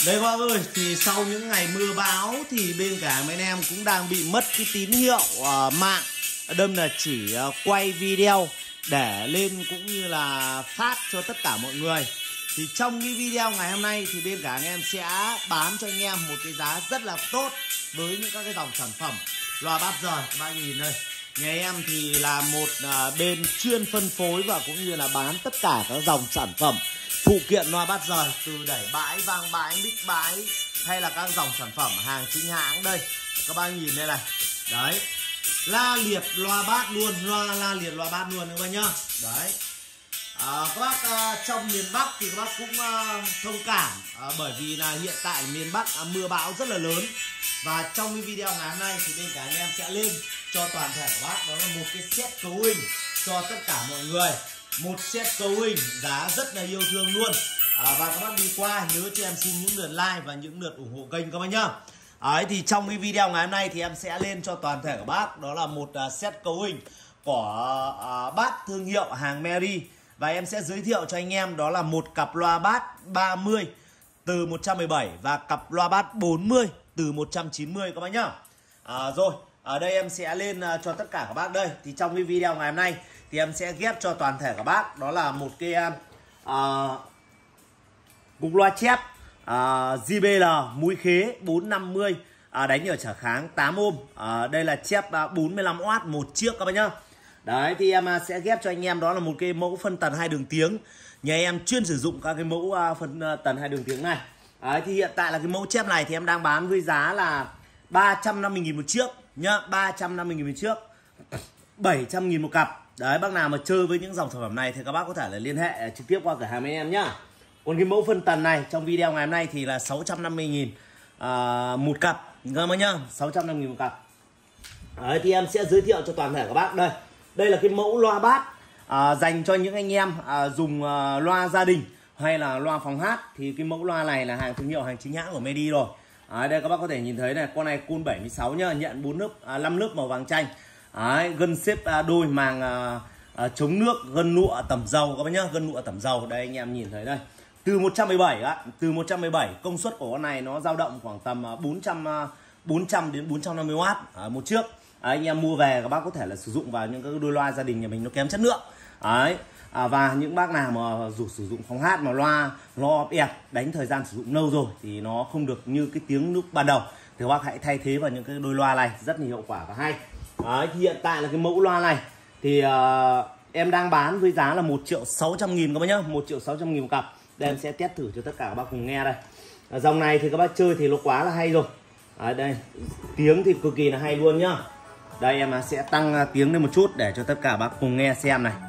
Đây các bác ơi, thì sau những ngày mưa bão thì bên cả mấy anh em cũng đang bị mất cái tín hiệu mạng. Đâm là chỉ quay video để lên cũng như là phát cho tất cả mọi người. Thì trong cái video ngày hôm nay thì bên cả anh em sẽ bán cho anh em một cái giá rất là tốt với những các cái dòng sản phẩm loa bát rời. Các bác nhìn đây, nhà em thì là một bên chuyên phân phối và cũng như là bán tất cả các dòng sản phẩm phụ kiện loa bát rời, từ đẩy bãi, vang bãi, mic bãi hay là các dòng sản phẩm hàng chính hãng. Đây các bác nhìn đây này, đấy, la liệt loa bát luôn, la liệt loa bát luôn các bác nhá. Đấy, các bác trong miền Bắc thì các bác cũng thông cảm bởi vì là hiện tại miền Bắc mưa bão rất là lớn. Và trong cái video ngày hôm nay thì bên cả anh em sẽ lên cho toàn thể các bác đó là một cái set cấu hình cho tất cả mọi người, một set cấu hình giá rất là yêu thương luôn. Và các bác đi qua nhớ cho em xin những lượt like và những lượt ủng hộ kênh các bác nhá. Đấy, thì trong cái video ngày hôm nay thì em sẽ lên cho toàn thể các bác đó là một set cấu hình của bát thương hiệu hàng Mary. Và em sẽ giới thiệu cho anh em đó là một cặp loa bát 30 từ 117 và cặp loa bát 40 từ 190 các bác nhá. Rồi, ở đây em sẽ lên cho tất cả các bác đây. Thì trong cái video ngày hôm nay thì em sẽ ghép cho toàn thể các bác đó là một cái cục loa chép JBL mũi khế 450 đánh ở trở kháng 8 ohm. Đây là chép 45W một chiếc các bác nhá. Đấy, thì em sẽ ghép cho anh em đó là một cái mẫu phân tần 2 đường tiếng. Nhà em chuyên sử dụng các cái mẫu phân tần 2 đường tiếng này. Đấy, thì hiện tại là cái mẫu chép này thì em đang bán với giá là 350.000 một chiếc nhá, 350.000 một chiếc, 700.000 một cặp. Đấy, bác nào mà chơi với những dòng sản phẩm này thì các bác có thể là liên hệ trực tiếp qua cửa hàng bên em nhá. Còn cái mẫu phân tần này trong video ngày hôm nay thì là 650.000 một cặp các bác nhá, 650.000 một cặp. Đấy, thì em sẽ giới thiệu cho toàn thể các bác đây. Đây là cái mẫu loa bát dành cho những anh em dùng loa gia đình hay là loa phòng hát. Thì cái mẫu loa này là hàng thương hiệu, hàng chính hãng của Medi rồi. Đây các bác có thể nhìn thấy này, con này côn 76 nhá, nhận 4 lớp 5 lớp màu vàng chanh. Gân xếp đôi màng chống nước, gân lụa tẩm dầu các bác nhá, gân lụa tẩm dầu. Đây anh em nhìn thấy đây. Từ 117 công suất của con này nó dao động khoảng tầm 400 đến 450W một chiếc. Anh em mua về các bác có thể là sử dụng vào những cái đôi loa gia đình nhà mình nó kém chất lượng. Đấy. Và những bác nào mà sử dụng phòng hát mà loa ép đánh thời gian sử dụng lâu rồi thì nó không được như cái tiếng lúc ban đầu thì các bác hãy thay thế vào những cái đôi loa này, rất là hiệu quả và hay. Đấy, thì hiện tại là cái mẫu loa này thì em đang bán với giá là 1.600.000 các bác nhá, 1.600.000 một cặp. Đây em sẽ test thử cho tất cả các bác cùng nghe đây. Dòng này thì các bác chơi thì nó quá là hay rồi. Đây, tiếng thì cực kỳ là hay luôn nhá. Đây em sẽ tăng tiếng lên một chút để cho tất cả bác cùng nghe xem này.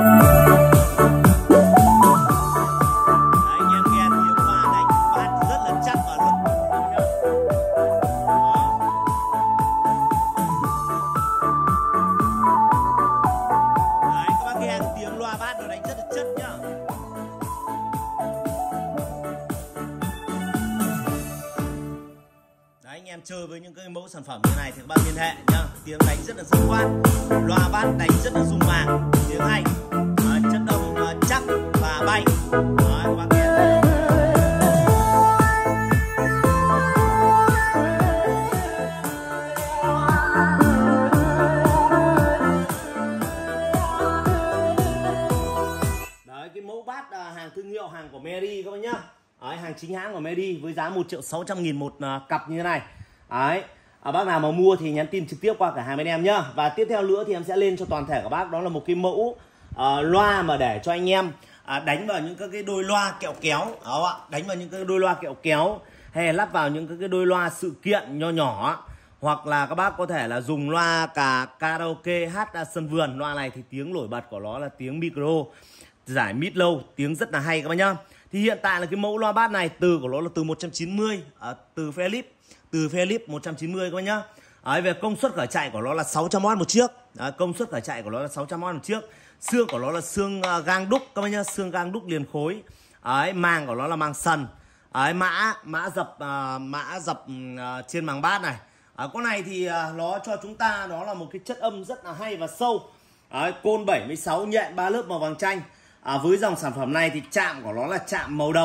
Anh em chơi với những cái mẫu sản phẩm như này thì các bạn liên hệ nhá. Tiếng đánh rất là dứt khoát, loa bát đánh rất là rung màng, tiếng hay, chất âm chắc và bay. Đấy, các bạn nghe. Đấy, cái mẫu bát hàng thương hiệu, hàng của Mary các bạn nhá. Đấy, hàng chính hãng của Medi với giá 1.600.000 một cặp như thế này. Đấy, bác nào mà mua thì nhắn tin trực tiếp qua cả hàng bên em nhá. Và tiếp theo nữa thì em sẽ lên cho toàn thể các bác đó là một cái mẫu loa mà để cho anh em đánh vào những cái đôi loa kẹo kéo, đó ạ, đánh vào những cái đôi loa kẹo kéo hay là lắp vào những cái đôi loa sự kiện nho nhỏ, hoặc là các bác có thể là dùng loa karaoke hát sân vườn. Loa này thì tiếng nổi bật của nó là tiếng micro giải mid low, tiếng rất là hay các bác nhá. Thì hiện tại là cái mẫu loa bát này từ của nó là từ 190, từ Philips 190 các bác nhá. Về công suất khởi chạy của nó là 600W một chiếc. Công suất khởi chạy của nó là 600W một chiếc. Xương của nó là xương gang đúc các bác nhá, xương gang đúc liền khối. Màng của nó là màng sần. Mã dập trên màng bát này. Con này thì nó cho chúng ta đó là một cái chất âm rất là hay và sâu. Côn 76 nhện 3 lớp màu vàng chanh. Với dòng sản phẩm này thì chạm của nó là chạm màu đồng.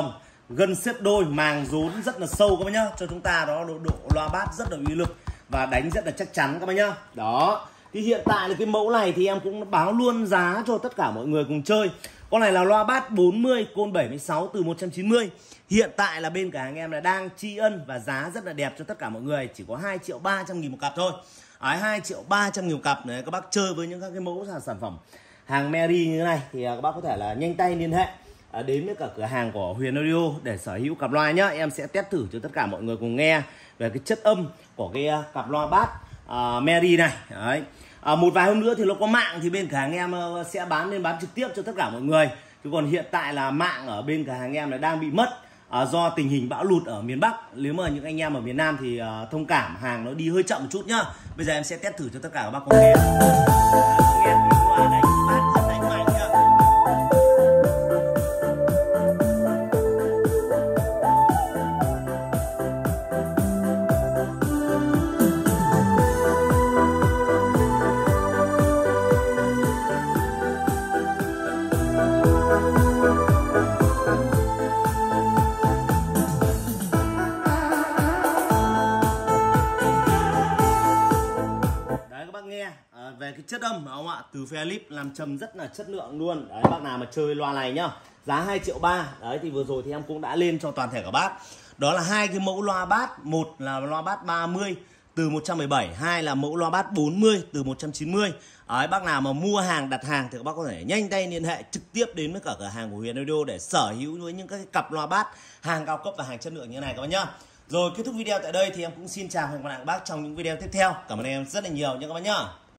gân xếp đôi, màng rốn rất là sâu các bác nhá, cho chúng ta đó độ loa bass rất là uy lực và đánh rất là chắc chắn các bác nhá. Đó. Thì hiện tại là cái mẫu này thì em cũng báo luôn giá cho tất cả mọi người cùng chơi. Con này là loa bass 40 côn 76 từ 190. Hiện tại là bên cửa hàng em là đang tri ân và giá rất là đẹp cho tất cả mọi người, chỉ có 2.300.000 một cặp thôi. 2.300.000 một cặp này, các bác chơi với những các cái mẫu sản phẩm hàng Mary như thế này thì các bác có thể là nhanh tay liên hệ đến với cả cửa hàng của Huyền Audio để sở hữu cặp loa nhá. Em sẽ test thử cho tất cả mọi người cùng nghe về cái chất âm của cái cặp loa bass Mary này. Đấy. Một vài hôm nữa thì nó có mạng thì bên cửa hàng em sẽ bán trực tiếp cho tất cả mọi người. Chứ còn hiện tại là mạng ở bên cửa hàng em là đang bị mất do tình hình bão lụt ở miền Bắc. Nếu mà những anh em ở miền Nam thì thông cảm, hàng nó đi hơi chậm một chút nhá. Bây giờ em sẽ test thử cho tất cả các bác cùng nghe. Nghe tiếng loa đánh bass rất đánh mạnh nhá. Nghe về cái chất âm không ạ, từ Philips làm trầm rất là chất lượng luôn. Đấy, bác nào mà chơi loa này nhá, giá 2.3 triệu. Đấy thì vừa rồi thì em cũng đã lên cho toàn thể các bác. Đó là hai cái mẫu loa bass, một là loa bass 30 từ 117, hai là mẫu loa bass 40 từ 190. Đấy, bác nào mà mua hàng, đặt hàng thì các bác có thể nhanh tay liên hệ trực tiếp đến với cả cửa hàng của Huyền Audio để sở hữu với những cái cặp loa bass hàng cao cấp và hàng chất lượng như này các bác nhá. Rồi kết thúc video tại đây thì em cũng xin chào và hẹn gặp lại các bác trong những video tiếp theo. Cảm ơn em rất là nhiều nha các bác nhá.